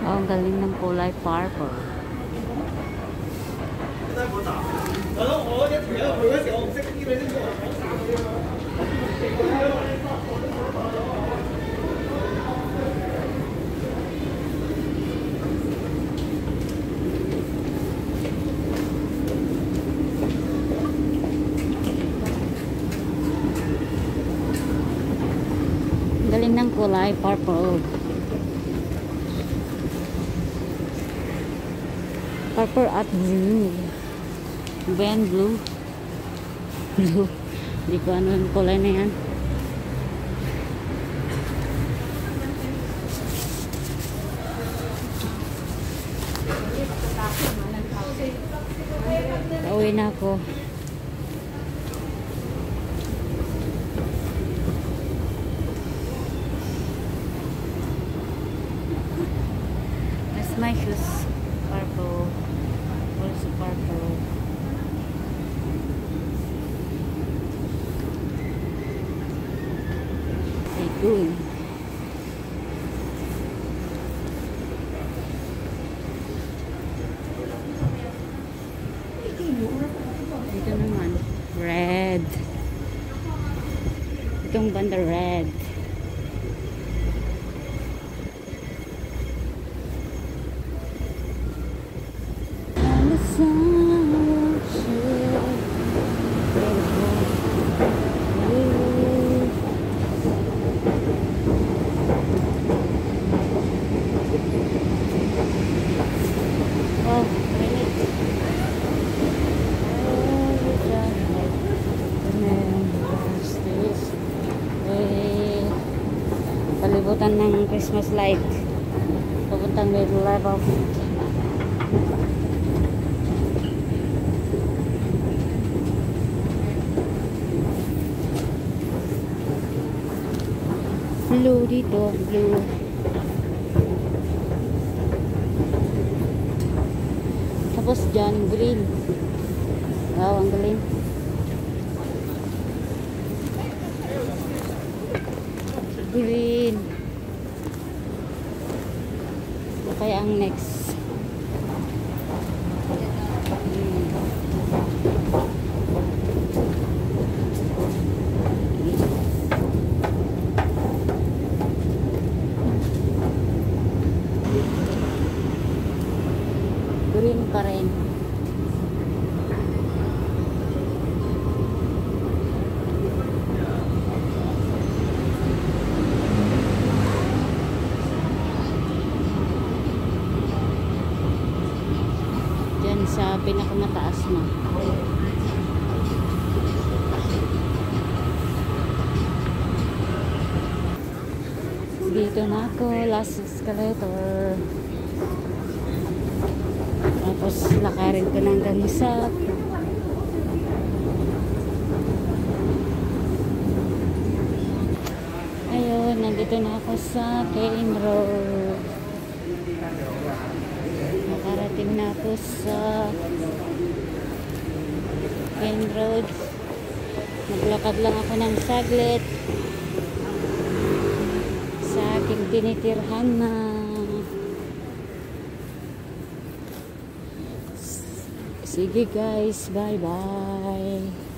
Oh, ang galing ng kulay purple. Galing ng kulay purple. Purple at blue. Ben blue. Blue. Hindi ko ano yung kulay na yan. Pauwi na ako. That's my shoes. Purple. Also purple. Ay, good. Dito naman. Red. Itong banda red. Palibutan ng Christmas light. Papuntang middle level. Blue dito, blue. Tapos dyan, green. Wow, ang galing. Green. Kaya ang next. Green pa rin. Diyan sa pinakamataas na. Dito na ako, last escalator. Tapos lakarin ko ng hanggang ayun, nandito na ako sa Kane Road. Nakarating na ako sa Kane Road. Naglakad lang ako ng saglit sa aking tinitirhan na. Sige guys, bye bye.